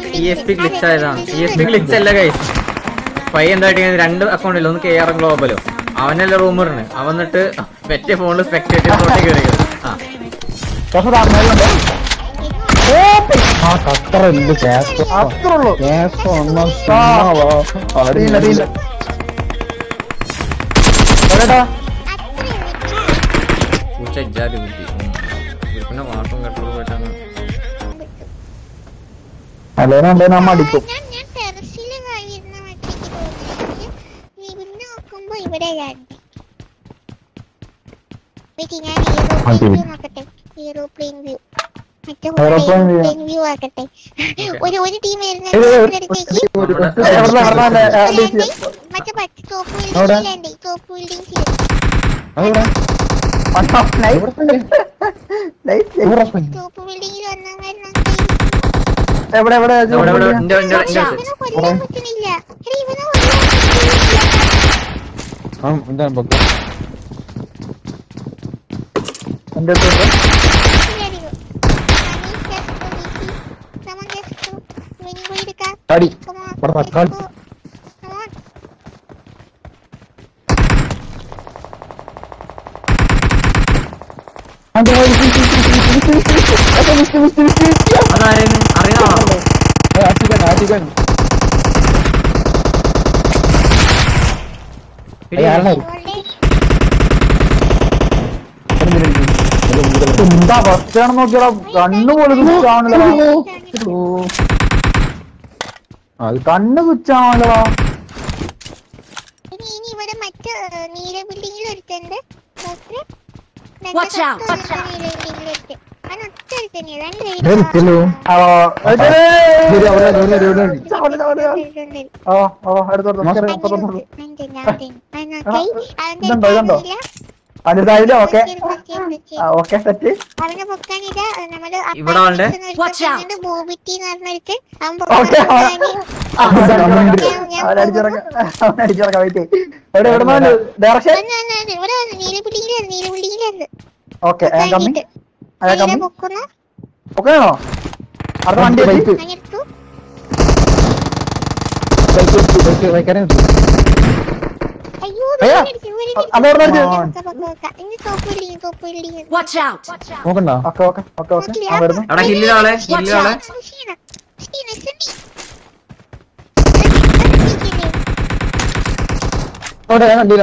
ESP glitch ആയതാണ്. ESP glitch അല്ല guys. Spy എന്തായിട്ട് 2 അക്കൗണ്ടില്ല, ഒന്ന് KR ഗ്ലോബലോ. അവനല്ല റൂമറിന്. അവൻ എന്നിട്ട് മറ്റേ ഫോണിൽ സ്പെക്ടേറ്റീവ് കയറി. പൂച്ചജാതി ബുദ്ധി പിന്നെ വാട്ടും കെട്ടോട് പോയിട്ടാണ്. അടിക്കും. ഒരു ടീം എന്താ ഫസ്റ്റാണെന്ന് നോക്കിയാ കണ്ണു പോലും അത് കണ്ണ് കുച്ചാണല്ലോ. ഇവിടെ മറ്റു നീല ബിൽഡിംഗിൽ ഒരുത്തുണ്ട്. അടുത്തായില്ലേ? Okay okay set. അവനെ പൊക്കാനില്ല. നമ്മള് ബോബിറ്റി എന്ന് പറഞ്ഞിട്ട് അടിച്ചിറക്കാം. വെയിറ്റ് ഡയറക്ഷൻ നീല ബിൽഡിംഗിലായിരുന്നു. ഓക്കെ പൊക്കുന്നു. പൊക്കണോ? അടുത്ത വണ്ടി ബൈക്ക് കണ്ടില്ല.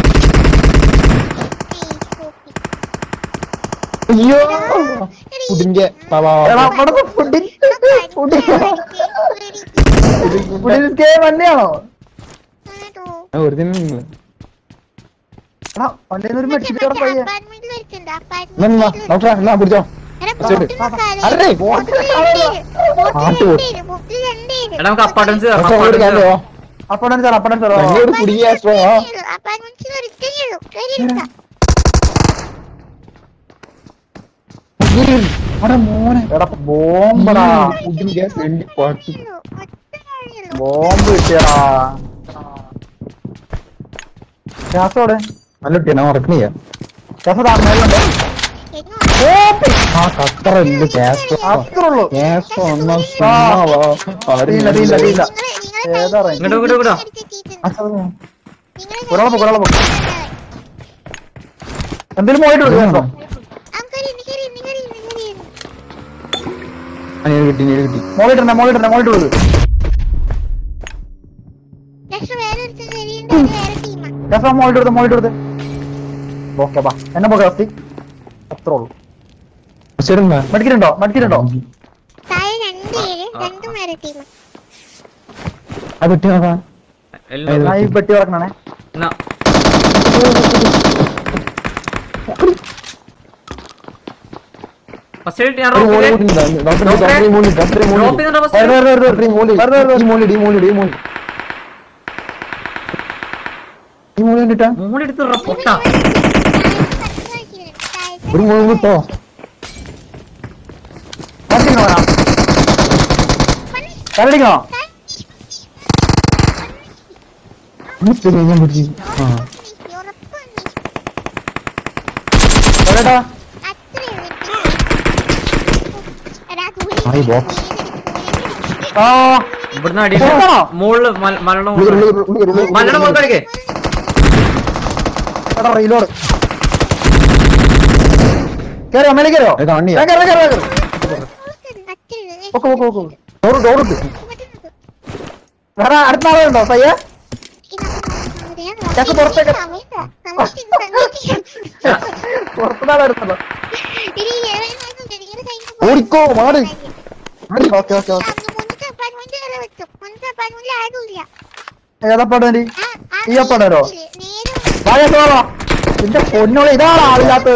അയ്യോ ഫുഡിന്റെ മഞ്ഞയാണോ? ഒരു ദിനം വണ്ടിയിൽ പിടിച്ചോ. ബോംബടാ ബോംബ് കിട്ടിയടാ. ഗ്യാസോടെ നല്ല കിട്ടിയ മറക്കണില്ല. ഗ്യാസ് താഴ്ന്നേലുണ്ട്. അത്രയുള്ളൂ ഗ്യാസ്. അത്രയുള്ളൂ ഗ്യാസ് ഒന്നും എന്തേലും പോയിട്ട് കിട്ടി. മോളിട്ട് വിടും. മോളിട്ട് കൊടുത്ത് ഓക്കെ ബാ. എന്നെ പോക്കെ അസ്തി അത്രേ ഉള്ളൂ. മടിക്കിട്ടുണ്ടോ? പെട്ടി ഇറക്കണേ. ഒരു മോൾ കിട്ടോ? കരടിക്കണോ? ആ ഇവിടുന്ന് അടി മുകളില് മലയുടെ മുകളിൽ കളിക്കേ. എടാ റീലോഡ് കേറി അമ്മേലെ കയറോ വേറെ അടുത്ത ആളുണ്ടോ പയ്യ ഞങ്ങൾക്ക് പുറത്തേക്ക് പുറത്തുനാളെ എടുത്തല്ലോ ഓടിക്കോ മാറി ഓക്കെ ഓക്കെ ഓക്കെ ഏതാ പടം ഈ അപ്പടോ വാഴോ നിന്റെ പൊന്നോളെ ഇതാണ് ആളില്ലാത്ത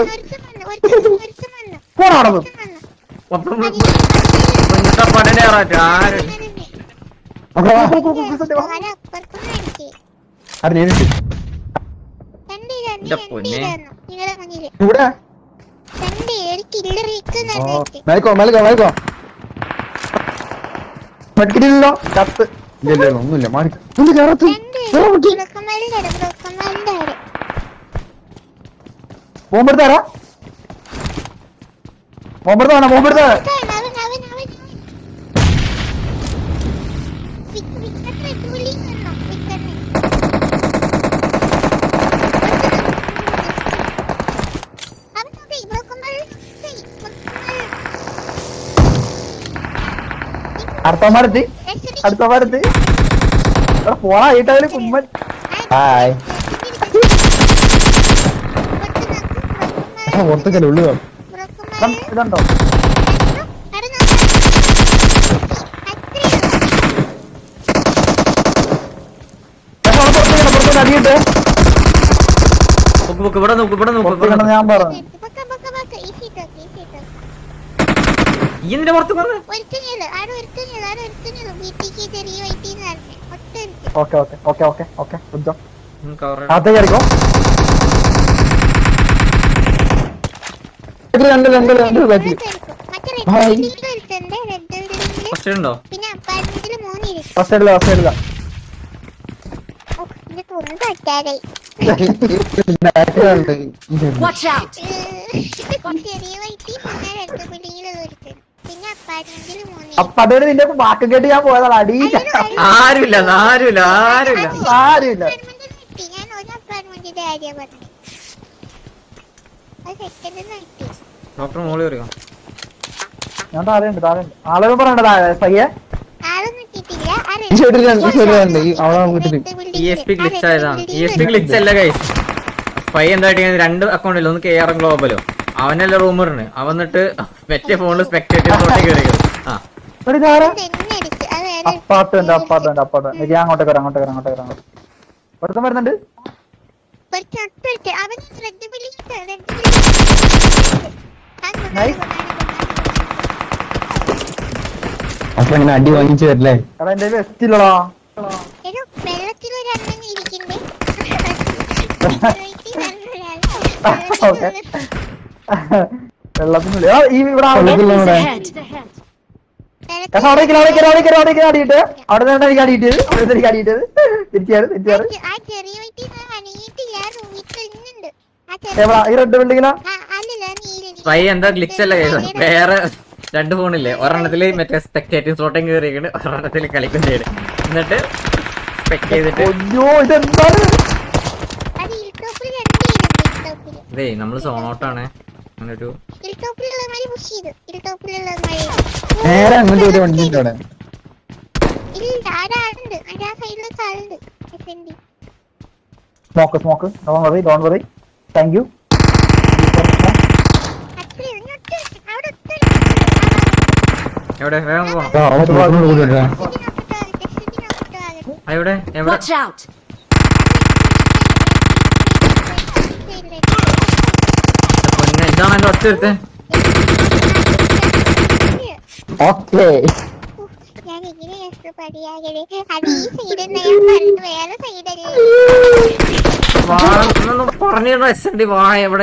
പോണാണത് ഇവിടെ മേൽക്കോ മേൽക്കോ മേൽക്കോ മെഡിക്കലില്ലോ കത്ത് ഇല്ല ഒന്നുമില്ല മാറി കേറത്ത് ബോംബെടുത്താരാ ബോംബെടുത്താണോ ബോംബെടുത്താ അടുത്തമാരെത്തി അടുത്തമാരെത്തി പോണാ ഈട്ടാവില് കുമ്മൻ ഹായ് പുറത്തേക്കല്ലേ ഉള്ളു ഇതുണ്ടോ പുറത്തേക്ക് അടിയിട്ട് ഞാൻ പറഞ്ഞു ഇതിന്റെ പുറത്ത് പറഞ്ഞു okay okay okay okay okay അകത്തേക്ക് കയറിക്കോ രണ്ട് രണ്ട് രണ്ട് ബാക്കി ഫസ്റ്റ് ഉണ്ടോ ഫസ്റ്റ് ഇല്ല ഫസ്റ്റ് ഇല്ല അപ്പൊ അതോട് നിന്റെ വാക്ക് കേട്ട് ഞാൻ പോയതാണ് അടി ആരുമില്ല ആരുമില്ല ആരുമില്ല ആരുമില്ല ഡോക്ടർ മോളി പറയാം ഞാൻ താഴെയുണ്ട് താഴെയുണ്ട് ആളുകൾ പറയണ്ട താഴെ പയ്യെ പൈ എന്തായിട്ട് രണ്ട് അക്കൗണ്ടില്ല ഒന്ന് KR ഗ്ലോബലോ അവനല്ല റൂമറിന് അവൻ എന്നിട്ട് മറ്റേ ഫോണില് സ്പെക്ടേറ്റർ കയറിയത്. അപ്പാർട്ട്മെന്റ് അപ്പാർട്ട്മെന്റ് അപ്പാർട്ട്മെന്റ് ഞാൻ അങ്ങോട്ടേക്ക് വരാം അങ്ങോട്ടേക്ക് വരാം അങ്ങോട്ടേക്ക് വരാം ഒരുത്തം വരുന്നുണ്ട് അപ്പൊ ഇങ്ങനെ അടി വാങ്ങിച്ചു വരില്ലേ? എടാ എന്റെ വെസ്റ്റില്ലടാ വെള്ളത്തിനുള്ളിൽ ഈ ഇവിടെ അടിയിട്ട് അവിടെ നിന്ന് എനിക്ക് അടിയിട്ട് അവിടെ നിന്ന് എനിക്ക് അടിയിട്ടത് തിരിച്ചാറ് തിരിച്ചാറ് എവിടാ ഈ റെഡ് ബിൽഡിങ്ങിലാ പൈ എന്താ ഗ്ലിച്ച് അല്ല വേറെ രണ്ട് ഫോണില്ലേ ഒരെണ്ണത്തില് മറ്റേ സ്പെക്ടേറ്റീവ് സ്ലോട്ടിങ് കയറിയാണ് ഒരെണ്ണത്തില് കളിക്കും ചെയ്യണം എന്നിട്ട് സ്പെക്ട് ചെയ്തിട്ട് ഇതേ നമ്മള് സോണോട്ടാണ് അങ്ങനൊരു നേരെ അങ്ങോട്ട് ഒരു വണ്ടി അവിടെ smoke smoke don't worry thank you എവിടെ വേഗം പോണം എവിടെ എവിടെ പൊന്നെ ഇതാണ് എന്റെ ഒറ്റ എടുത്തേ ഓക്കേ പറഞ്ഞിരുന്നു SND വാ എവിടെ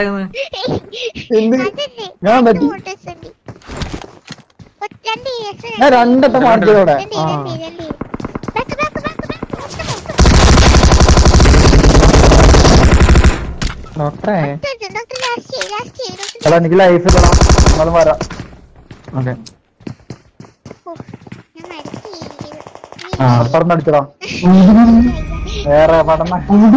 ഞാൻ പറ്റി ഞാൻ രണ്ടത്തെ മാർക്കിലൂടെ ഡോക്ടറെ എടാ എനിക്ക് ലൈഫ് ഇല്ലടാ എന്നാലും വരാം ഓക്കെ ഞാൻ അപ്പുറന്ന് അടിച്ചടാ വേറെ പഠന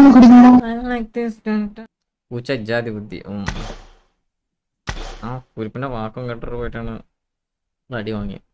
പൂച്ച ഇജാതി ബുദ്ധി. ആ കുരിപ്പിന്റെ വാക്കും കെട്ടറ് പോയിട്ടാണ് അടി വാങ്ങി.